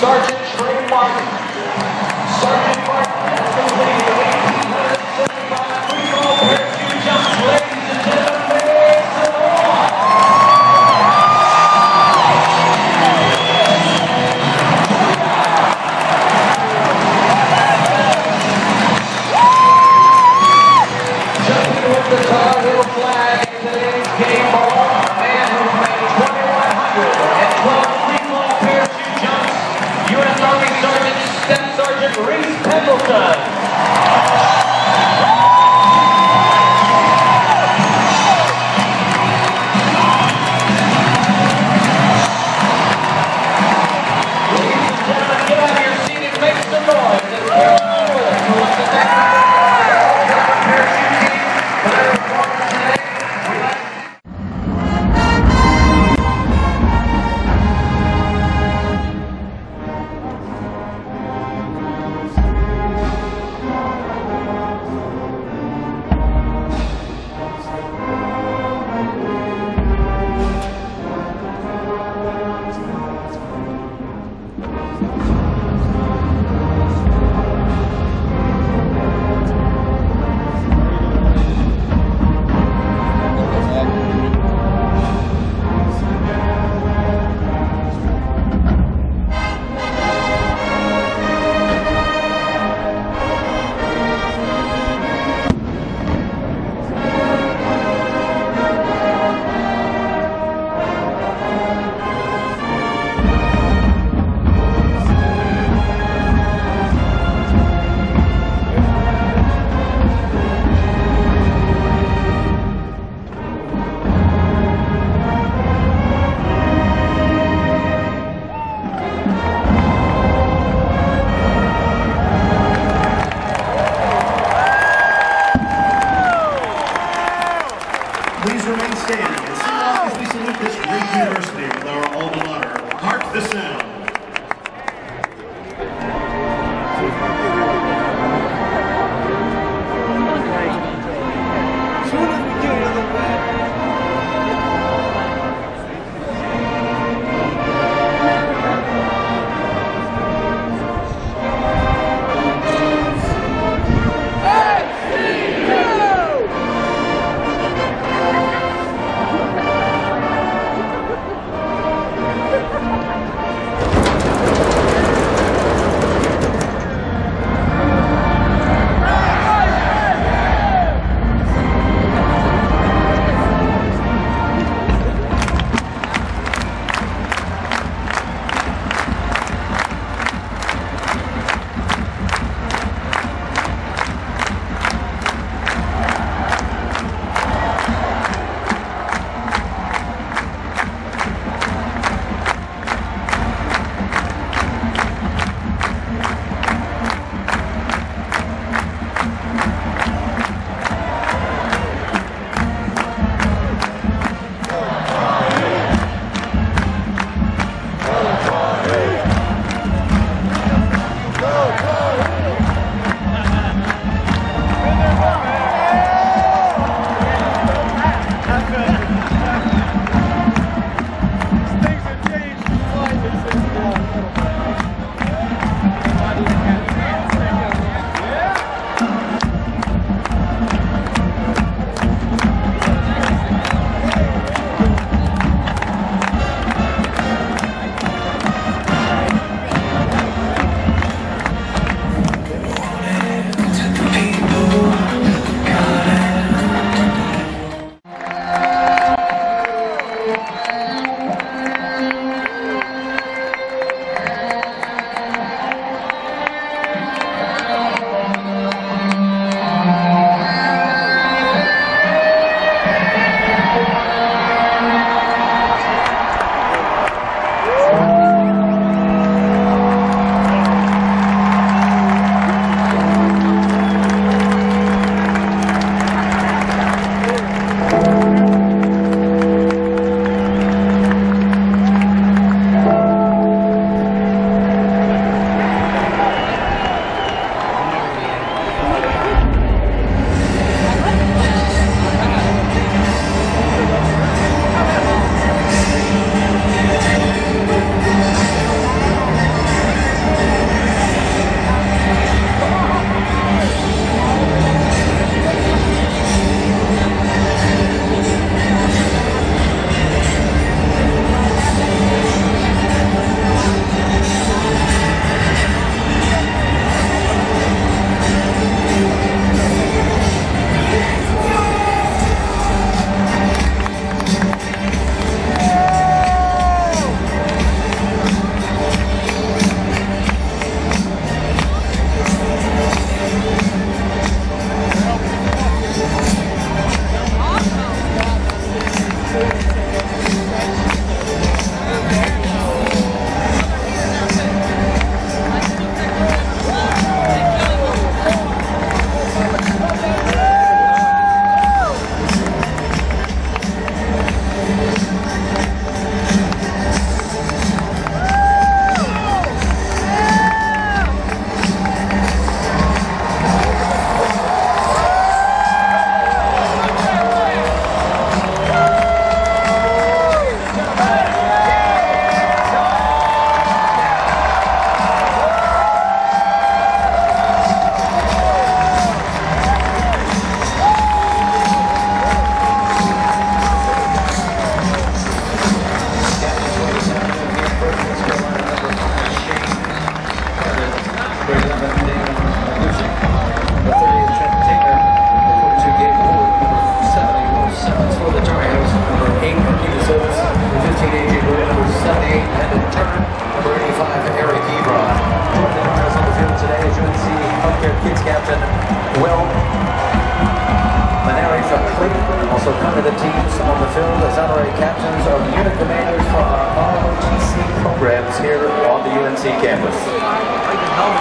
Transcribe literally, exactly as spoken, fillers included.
Sergeant Trey Martin. Sergeant Martin has completed the eighteen seventy-five free throw parachute jumps. Ladies and gentlemen, make some noise. Jumping with the Tar Heel flag in today's game ball, a man who made twenty-one hundred twelve free throw parachute jumps. U N sevens for the Tar Heels. Number eight, Peter Sills. The fifteen, A J Wood. Number seventy-eight, Landon Turner. Number eighty-five, Eric Ebron. Joining the Tar Heels on the field today is U N C Healthcare Kids captain Will Maneri from Clayton. Also coming to the teams on the field as honorary captains of the unit commanders for our R O T C programs here on the U N C campus.